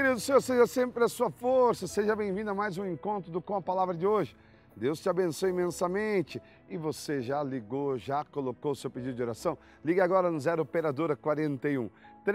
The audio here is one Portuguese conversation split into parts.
querido, o Senhor seja sempre a sua força, seja bem-vindo a mais um encontro do Com a Palavra de hoje. Deus te abençoe imensamente. E você já ligou, já colocou o seu pedido de oração? Ligue agora no 0 Operadora 41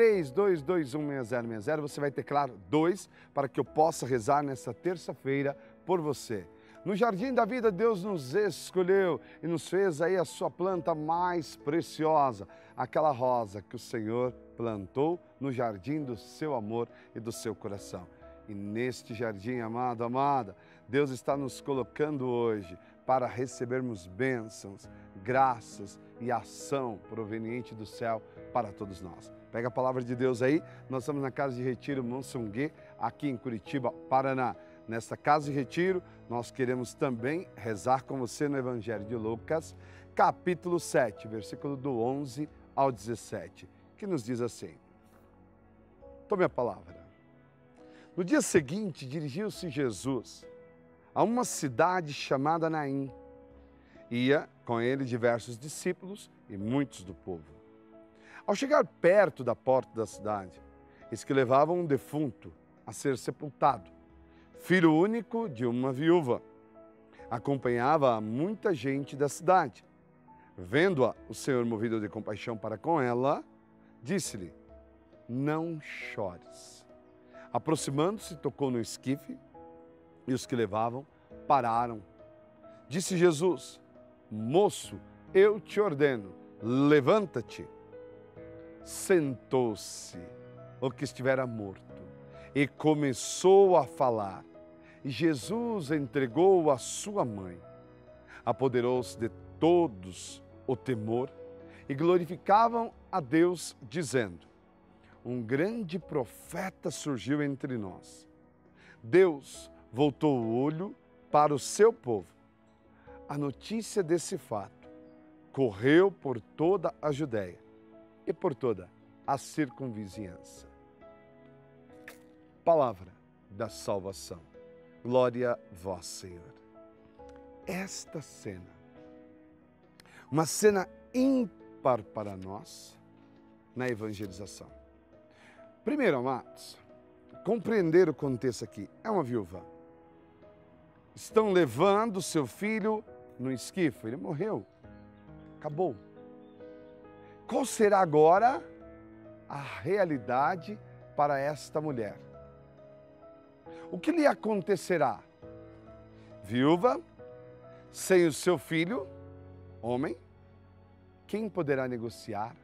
32216060. Você vai ter, claro, 2 para que eu possa rezar nesta terça-feira por você. No Jardim da Vida, Deus nos escolheu e nos fez aí a sua planta mais preciosa, aquela rosa que o Senhor plantou no jardim do seu amor e do seu coração. E neste jardim, amado, amada, Deus está nos colocando hoje para recebermos bênçãos, graças e ação proveniente do céu para todos nós. Pega a palavra de Deus aí, nós estamos na Casa de Retiro Monsunguê, aqui em Curitiba, Paraná. Nesta Casa de Retiro, nós queremos também rezar com você no Evangelho de Lucas, capítulo 7, versículo do 11 ao 17, que nos diz assim: tome a palavra. No dia seguinte, dirigiu-se Jesus a uma cidade chamada Naim. Ia com ele diversos discípulos e muitos do povo. Ao chegar perto da porta da cidade, eis que levavam um defunto a ser sepultado, filho único de uma viúva. Acompanhava muita gente da cidade. Vendo-a, o Senhor, movido de compaixão para com ela, disse-lhe: não chores. Aproximando-se, tocou no esquife e os que levavam pararam. Disse Jesus: moço, eu te ordeno, levanta-te. Sentou-se o que estivera morto e começou a falar. E Jesus entregou a sua mãe. Apoderou-se de todos o temor e glorificavam a Deus, dizendo: um grande profeta surgiu entre nós. Deus voltou o olho para o seu povo. A notícia desse fato correu por toda a Judéia e por toda a circunvizinhança. Palavra da salvação. Glória a vós, Senhor. Esta cena, uma cena ímpar para nós na evangelização. Primeiro, amados, compreender o contexto aqui. É uma viúva. Estão levando seu filho no esquife. Ele morreu. Acabou. Qual será agora a realidade para esta mulher? O que lhe acontecerá? Viúva, sem o seu filho, homem, quem poderá negociar?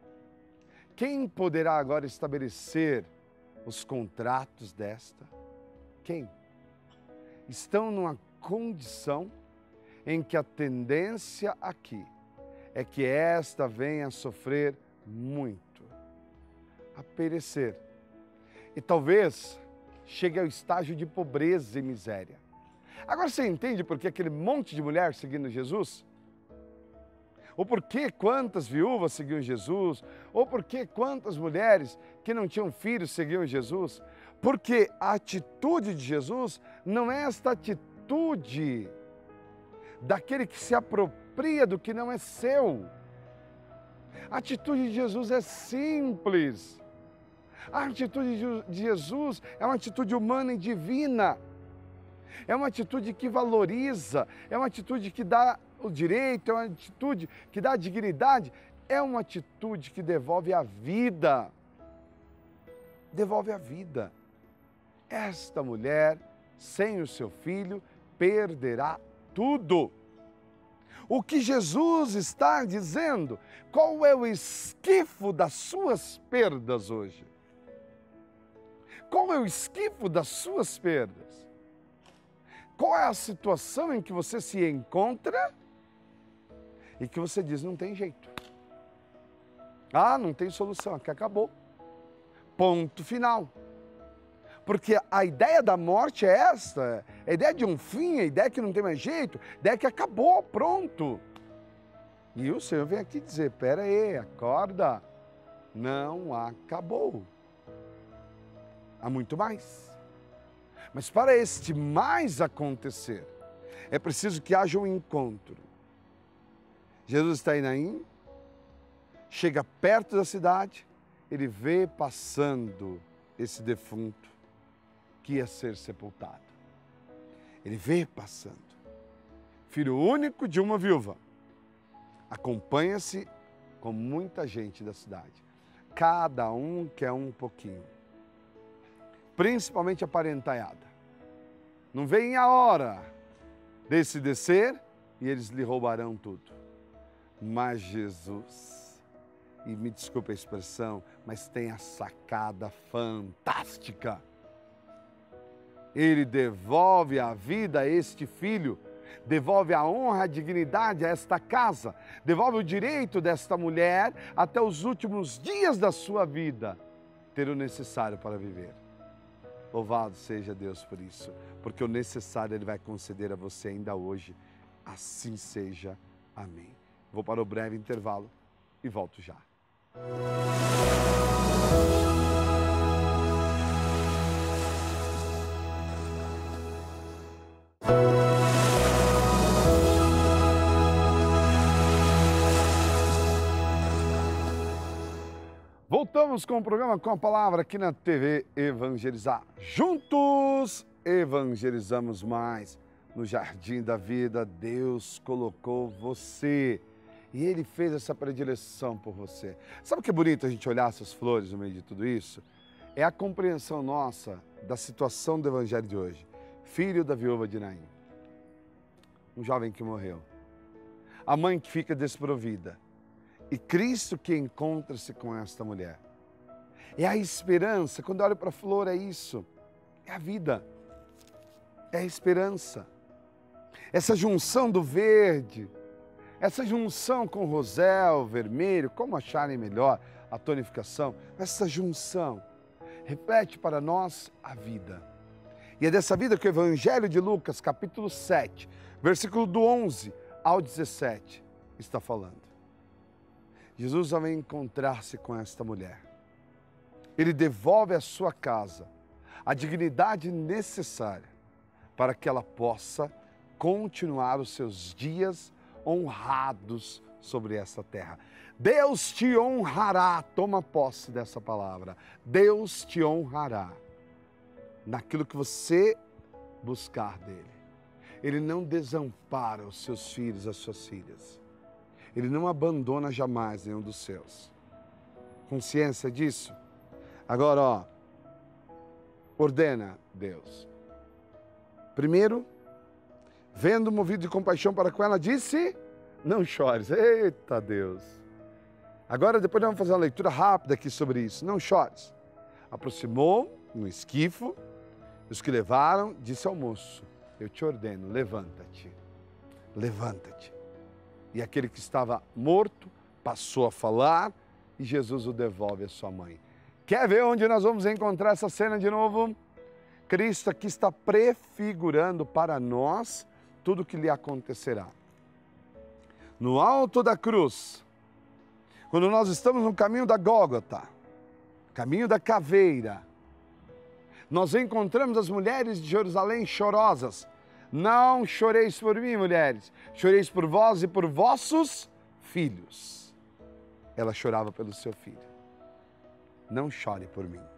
Quem poderá agora estabelecer os contratos desta? Quem? Estão numa condição em que a tendência aqui é que esta venha a sofrer muito, a perecer. E talvez chegue ao estágio de pobreza e miséria. Agora você entende por que aquele monte de mulher seguindo Jesus? Ou por que quantas viúvas seguiam Jesus? Ou por que quantas mulheres que não tinham filhos seguiam Jesus? Porque a atitude de Jesus não é esta atitude daquele que se apropria do que não é seu. A atitude de Jesus é simples. A atitude de Jesus é uma atitude humana e divina. É uma atitude que valoriza, é uma atitude que dá o direito, é uma atitude que dá a dignidade, é uma atitude que devolve a vida. Devolve a vida. Esta mulher, sem o seu filho, perderá tudo. O que Jesus está dizendo? Qual é o esquifo das suas perdas hoje? Qual é o esquifo das suas perdas? Qual é a situação em que você se encontra e que você diz, não tem jeito. Ah, não tem solução, aqui acabou. Ponto final. Porque a ideia da morte é esta, a ideia de um fim, a ideia que não tem mais jeito, a ideia que acabou, pronto. E o Senhor vem aqui dizer, pera aí, acorda, não acabou. Há muito mais. Mas para este mais acontecer, é preciso que haja um encontro. Jesus está em Naim, chega perto da cidade, ele vê passando esse defunto. que ia ser sepultado. Ele veio passando. Filho único de uma viúva. Acompanha-se com muita gente da cidade. Cada um quer um pouquinho. Principalmente a parentaiada. Não vem a hora desse descer e eles lhe roubarão tudo. Mas Jesus, e me desculpe a expressão, mas tem a sacada fantástica. Ele devolve a vida a este filho, devolve a honra, a dignidade a esta casa, devolve o direito desta mulher até os últimos dias da sua vida ter o necessário para viver. Louvado seja Deus por isso, porque o necessário Ele vai conceder a você ainda hoje. Assim seja. Amém. Vou para o breve intervalo e volto já. Voltamos com o programa Com a Palavra aqui na TV Evangelizar. Juntos evangelizamos mais. No jardim da vida, Deus colocou você. E Ele fez essa predileção por você. Sabe o que é bonito a gente olhar essas flores no meio de tudo isso? É a compreensão nossa da situação do Evangelho de hoje. Filho da viúva de Naim. Um jovem que morreu. A mãe que fica desprovida. E Cristo que encontra-se com esta mulher. É a esperança. Quando eu olho para a flor, é isso. É a vida. É a esperança. Essa junção do verde, essa junção com o rosel, vermelho, como acharem melhor a tonificação, essa junção reflete para nós a vida. E é dessa vida que o Evangelho de Lucas, capítulo 7, versículo do 11 ao 17, está falando. Jesus vai encontrar-se com esta mulher. Ele devolve à sua casa a dignidade necessária para que ela possa continuar os seus dias honrados sobre essa terra. Deus te honrará, toma posse dessa palavra. Deus te honrará naquilo que você buscar dele. Ele não desampara os seus filhos, as suas filhas. Ele não abandona jamais nenhum dos seus. Consciência disso? Agora, ó, ordena Deus. Primeiro, vendo movido de compaixão para com ela, disse, não chores. Eita Deus! Agora, depois nós vamos fazer uma leitura rápida aqui sobre isso. Não chores. Aproximou no esquifo, os que levaram, disse ao moço, eu te ordeno, levanta-te, levanta-te. E aquele que estava morto passou a falar e Jesus o devolve à sua mãe. Quer ver onde nós vamos encontrar essa cena de novo? Cristo aqui está prefigurando para nós tudo o que lhe acontecerá. No alto da cruz, quando nós estamos no caminho da Gólgota, caminho da caveira, nós encontramos as mulheres de Jerusalém chorosas. Não choreis por mim, mulheres, choreis por vós e por vossos filhos. Ela chorava pelo seu filho. Não chore por mim.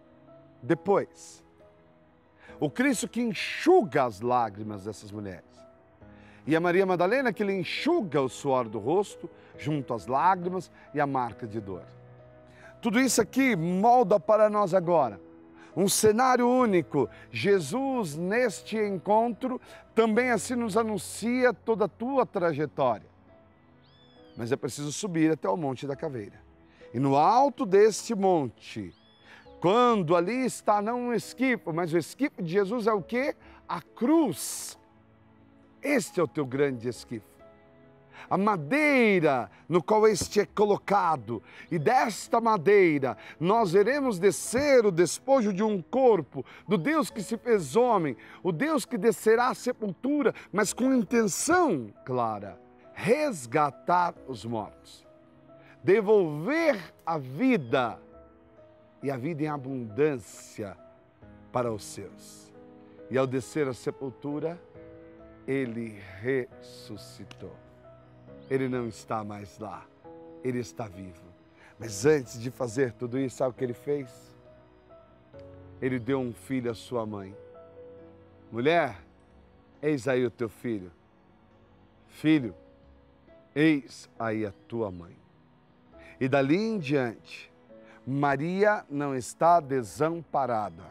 Depois, o Cristo que enxuga as lágrimas dessas mulheres. E a Maria Madalena que lhe enxuga o suor do rosto, junto às lágrimas e a marca de dor. Tudo isso aqui molda para nós agora um cenário único. Jesus, neste encontro, também assim nos anuncia toda a tua trajetória. Mas é preciso subir até o Monte da Caveira. E no alto deste monte, quando ali está não um esquife, mas o esquife de Jesus é o quê? A cruz. Este é o teu grande esquife. A madeira no qual este é colocado. E desta madeira nós veremos descer o despojo de um corpo, do Deus que se fez homem, o Deus que descerá à sepultura, mas com intenção clara, resgatar os mortos, devolver a vida, e a vida em abundância para os seus. E ao descer à sepultura, ele ressuscitou. Ele não está mais lá, ele está vivo. Mas antes de fazer tudo isso, sabe o que ele fez? ele deu um filho à sua mãe. Mulher, eis aí o teu filho. Filho, eis aí a tua mãe. E dali em diante, Maria não está desamparada.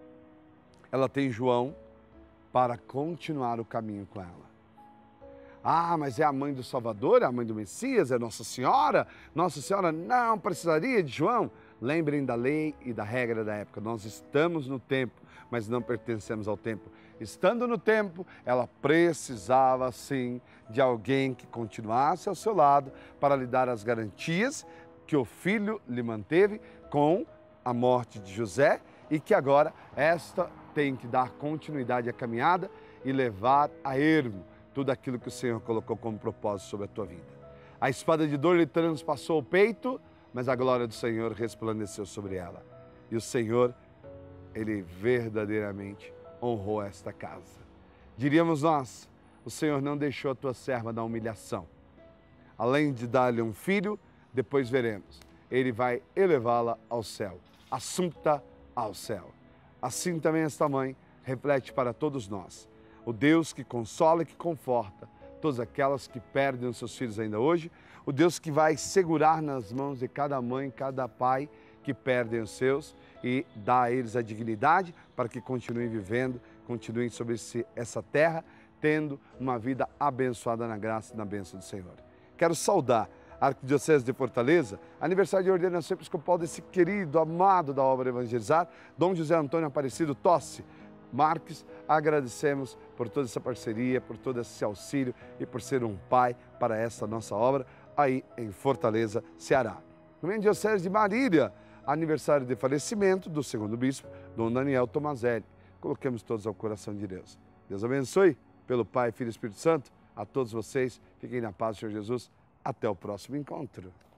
Ela tem João para continuar o caminho com ela. Ah, mas é a mãe do Salvador, é a mãe do Messias, é Nossa Senhora? Nossa Senhora não precisaria de João? Lembrem da lei e da regra da época. Nós estamos no tempo, mas não pertencemos ao tempo. Estando no tempo, ela precisava sim de alguém que continuasse ao seu lado para lhe dar as garantias que o filho lhe manteve com a morte de José e que agora esta tem que dar continuidade à caminhada e levar a ermo tudo aquilo que o Senhor colocou como propósito sobre a tua vida. A espada de dor lhe transpassou o peito, mas a glória do Senhor resplandeceu sobre ela. E o Senhor, Ele verdadeiramente honrou esta casa. Diríamos nós, o Senhor não deixou a tua serva na humilhação. Além de dar-lhe um filho, depois veremos, Ele vai elevá-la ao céu, assunta ao céu. Assim também esta mãe reflete para todos nós. O Deus que consola e que conforta todas aquelas que perdem os seus filhos ainda hoje, o Deus que vai segurar nas mãos de cada mãe, cada pai que perdem os seus e dá a eles a dignidade para que continuem vivendo, continuem sobre essa terra, tendo uma vida abençoada na graça e na bênção do Senhor. Quero saudar a Arquidiocese de Fortaleza, aniversário de ordenação episcopal desse querido, amado da obra Evangelizar, Dom José Antônio Aparecido Tossi Marques. Agradecemos por toda essa parceria, por todo esse auxílio e por ser um pai para essa nossa obra aí em Fortaleza, Ceará. No Diocese de Marília, aniversário de falecimento do segundo bispo, Dom Daniel Tomazelli. Coloquemos todos ao coração de Deus. Deus abençoe, pelo Pai, Filho e Espírito Santo, a todos vocês. Fiquem na paz do Senhor Jesus. Até o próximo encontro.